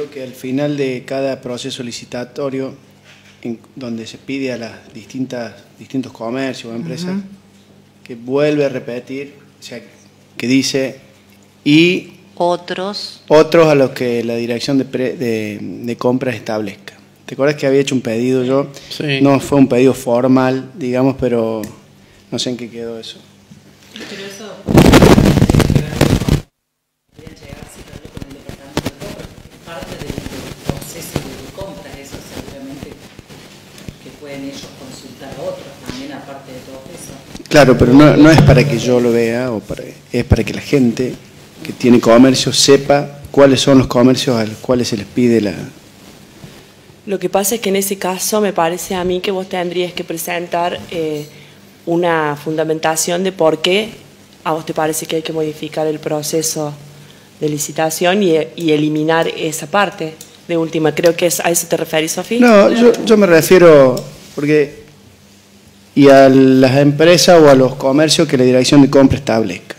creo que al final de cada proceso licitatorio, donde se pide a las distintos comercios o empresas, que vuelve a repetir, o sea, que dice, y otros a los que la dirección de compras establezca. ¿Te acuerdas que había hecho un pedido yo? Sí. No fue un pedido formal, digamos, pero no sé en qué quedó eso. Pero eso podría llegar si hablo con el departamento de compras, es parte del proceso de compras, eso seguramente que pueden ellos consultar a otros también, aparte de todo eso. Claro, pero no es para que yo lo vea, es para que la gente que tiene comercio sepa cuáles son los comercios a los cuales se les pide la... Lo que pasa es que en ese caso me parece a mí que vos tendrías que presentar una fundamentación de por qué a vos te parece que hay que modificar el proceso de licitación y eliminar esa parte. De última, creo que a eso te referís, Sofía. No, yo me refiero, porque y a las empresas o a los comercios que la dirección de compra establezca.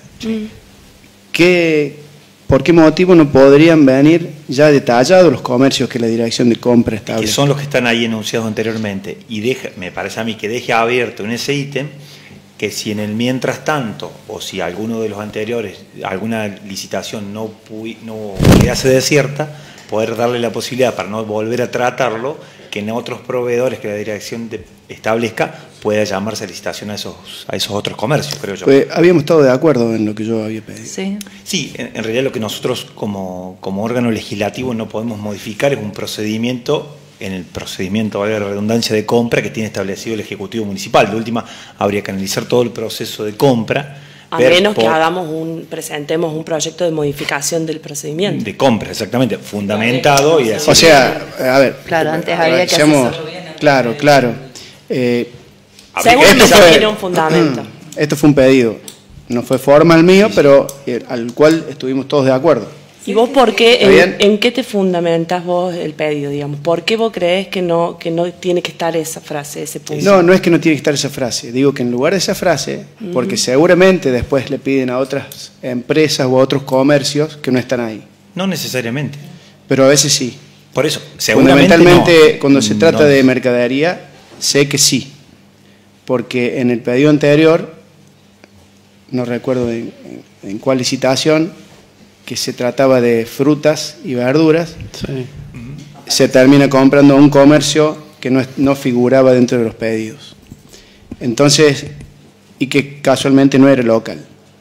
¿Por qué motivo no podrían venir ya detallados los comercios que la dirección de compra establece? Que son los que están ahí enunciados anteriormente. Y me parece a mí que deje abierto en ese ítem que si en el mientras tanto, o si alguno de los anteriores, alguna licitación no quedase desierta, poder darle la posibilidad para no volver a tratarlo, que en otros proveedores que la dirección establezca pueda llamarse licitación a esos otros comercios, creo yo. Pues habíamos estado de acuerdo en lo que yo había pedido. Sí, en realidad lo que nosotros como órgano legislativo no podemos modificar es un procedimiento, en el procedimiento, valga la redundancia, de compra que tiene establecido el Ejecutivo Municipal. De última, habría que analizar todo el proceso de compra. A menos que presentemos un proyecto de modificación del procedimiento. De compra, exactamente, fundamentado y así. O sea, a ver. Claro, antes había que hacerlo bien. Claro. Seguramente tiene un fundamento. Esto fue un pedido. No fue formal mío, pero al cual estuvimos todos de acuerdo. ¿Y vos por qué, en qué te fundamentas vos el pedido, digamos? ¿Por qué vos crees que no tiene que estar esa frase, ese punto? No es que no tiene que estar esa frase. Digo que en lugar de esa frase, porque seguramente después le piden a otras empresas o a otros comercios que no están ahí. No necesariamente. Pero a veces sí. Por eso, seguramente fundamentalmente cuando se trata de mercadería, sé que sí. Porque en el pedido anterior, no recuerdo en cuál licitación, que se trataba de frutas y verduras, se termina comprando a un comercio que no figuraba dentro de los pedidos. Entonces, y que casualmente no era local.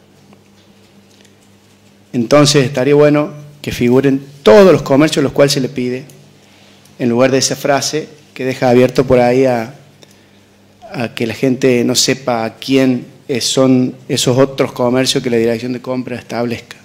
Entonces estaría bueno que figuren todos los comercios a los cuales se le pide, en lugar de esa frase que deja abierto por ahí a que la gente no sepa a quién son esos otros comercios que la dirección de compra establezca.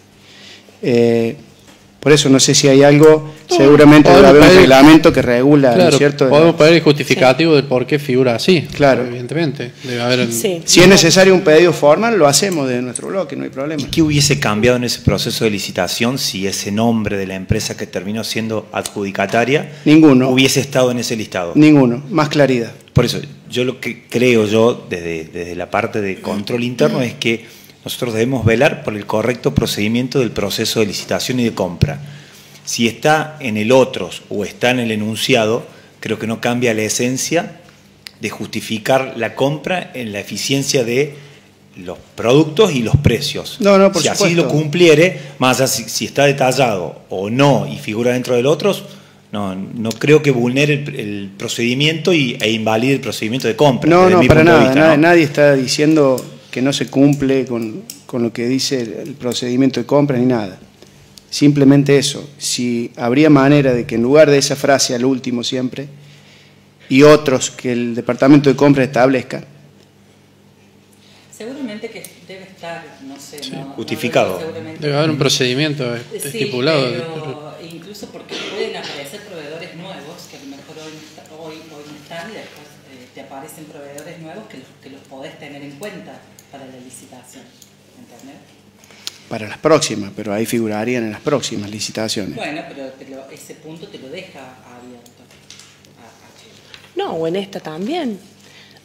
Por eso no sé si hay algo, seguramente debe haber un reglamento que regula, claro, ¿no es cierto? Podemos pedir el justificativo del por qué figura así. Claro. Evidentemente. Debe haber Si es necesario un pedido formal, lo hacemos de nuestro bloque, no hay problema. ¿Y qué hubiese cambiado en ese proceso de licitación si ese nombre de la empresa que terminó siendo adjudicataria hubiese estado en ese listado? Ninguno, más claridad. Por eso, yo lo que creo desde la parte de control interno es que nosotros debemos velar por el correcto procedimiento del proceso de licitación y de compra. Si está en el otros o está en el enunciado, creo que no cambia la esencia de justificar la compra en la eficiencia de los productos y los precios. Por si supuesto. así lo cumpliere, más allá si está detallado o no y figura dentro del otros, no creo que vulnere el procedimiento e invalide el procedimiento de compra. No, para nada. Nadie está diciendo que no se cumple con lo que dice el procedimiento de compra ni nada. Simplemente eso. Si habría manera de que en lugar de esa frase al último siempre y otros que el departamento de compra establezca. Seguramente que debe estar, no sé, justificado. Debe haber un procedimiento estipulado. Pero incluso porque pueden aparecer proveedores nuevos que a lo mejor hoy no están y después te aparecen proveedores nuevos que los podés tener en cuenta para la licitación, ¿entendés? Para las próximas, pero ahí figurarían en las próximas licitaciones. Bueno, pero ese punto te lo deja abierto. No, o en esta también.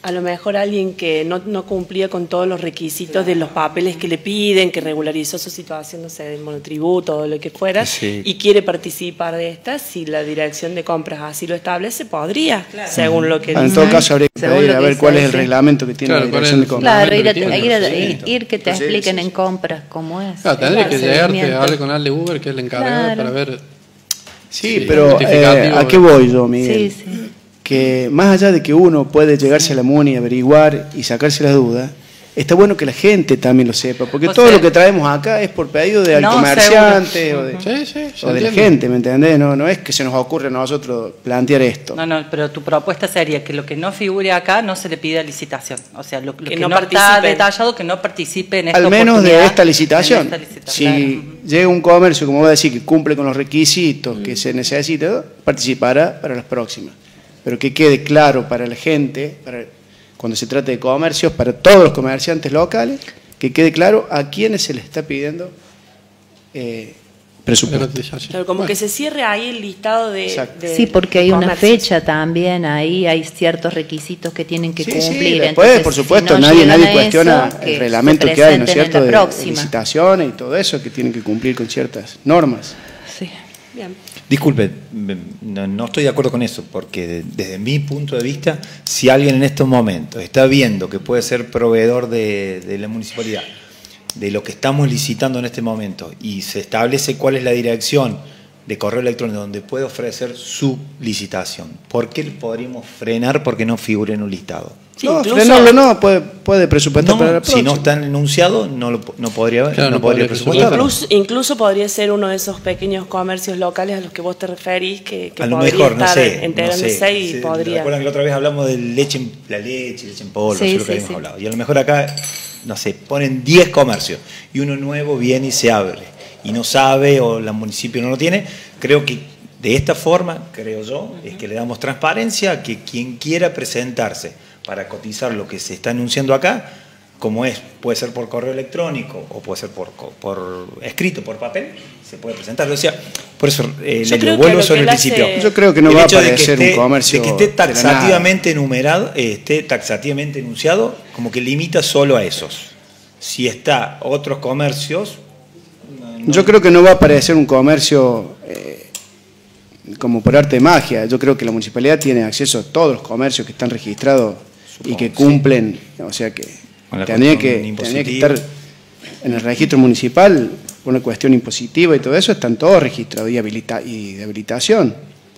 a lo mejor alguien que no cumplía con todos los requisitos de los papeles que le piden, que regularizó su situación, no sé, del monotributo o lo que fuera, y quiere participar de esta, si la dirección de compras así lo establece, podría, según lo que dice. En todo caso, habría que pedir a ver cuál es el reglamento que tiene la dirección de compras. Claro, ir que te expliquen en compras cómo es. Claro, tendría que llegarte a hablar con Ale Uber, que es el encargado, para ver. Sí, pero ¿a qué voy yo, Miguel? Sí, sí. Que más allá de que uno puede llegarse a la MUNI, averiguar y sacarse las dudas, está bueno que la gente también lo sepa, porque todo lo que traemos acá es por pedido de comerciantes o de la gente, ¿me entendés? No es que se nos ocurra a nosotros plantear esto. No, pero tu propuesta sería que lo que no figure acá no se le pida licitación. O sea, lo que no participe. Está detallado, que no participe en esta al menos de oportunidad, esta licitación. Si claro. llega un comercio, como voy a decir, que cumple con los requisitos que se necesitan, participará para las próximas. Pero que quede claro para la gente, cuando se trate de comercios, para todos los comerciantes locales, que quede claro a quiénes se les está pidiendo presupuesto. Claro, como que se cierre ahí el listado de sí, porque hay comercios. una fecha también, ahí hay ciertos requisitos que tienen que cumplir. Sí, después, entonces, por supuesto, si no nadie cuestiona eso, el reglamento que hay, ¿no es cierto?, de próxima. licitaciones y todo eso, que tienen que cumplir con ciertas normas. Sí. Bien. Disculpe, no estoy de acuerdo con eso, porque desde mi punto de vista, si alguien en estos momentos está viendo que puede ser proveedor de la municipalidad, de lo que estamos licitando en este momento, y se establece cuál es la dirección de correo electrónico donde puede ofrecer su licitación, ¿por qué podríamos frenar porque no figure en un listado? Sí, no, incluso, frenarlo no, puede presupuestar para la próxima. Si no está enunciado, no podría presupuestar. Incluso podría ser uno de esos pequeños comercios locales a los que vos te referís, que a lo podría mejor, estar no sé, enterándose y podría... ¿Recuerdan que la otra vez hablamos de leche en polvo? Sí, Eso es lo que habíamos hablado. Y a lo mejor acá, no sé, ponen 10 comercios y uno nuevo viene y se abre y no sabe o el municipio no lo tiene. Creo que de esta forma, creo yo, es que le damos transparencia a que quien quiera presentarse para cotizar lo que se está anunciando acá, como puede ser por correo electrónico o puede ser por escrito, por papel, se puede presentar. O sea, por eso le vuelvo sobre el principio. Yo creo que no va a aparecer un comercio de que esté taxativamente enumerado, esté taxativamente enunciado, como que limita solo a esos. Si está otros comercios... Yo creo que no va a aparecer un comercio como por arte de magia. Yo creo que la municipalidad tiene acceso a todos los comercios que están registrados y que cumplen, o sea que tendría que estar en el registro municipal por una cuestión impositiva y todo eso, están todos registrados y de habilitación.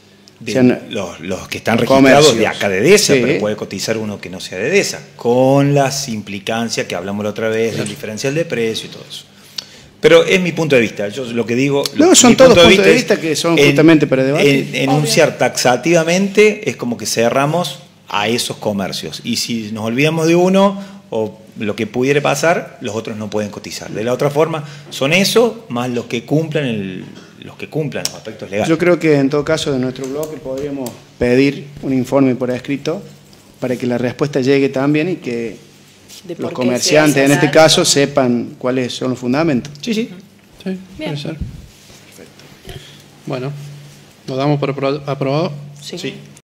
Los que están registrados de acá de DESA, pero puede cotizar uno que no sea de DESA, con las implicancias que hablamos la otra vez, del diferencial de precio y todo eso. Pero es mi punto de vista. Yo lo que digo... No, son todos puntos de vista que son justamente para debatir. Enunciar taxativamente es como que cerramos a esos comercios. Y si nos olvidamos de uno o lo que pudiera pasar, los otros no pueden cotizar. De la otra forma, son esos más los que cumplan los aspectos legales. Yo creo que en todo caso de nuestro bloque podríamos pedir un informe por escrito para que la respuesta llegue también y que los comerciantes en este caso sepan cuáles son los fundamentos. Sí, puede ser. Perfecto. Bueno, ¿lo damos por aprobado? Sí.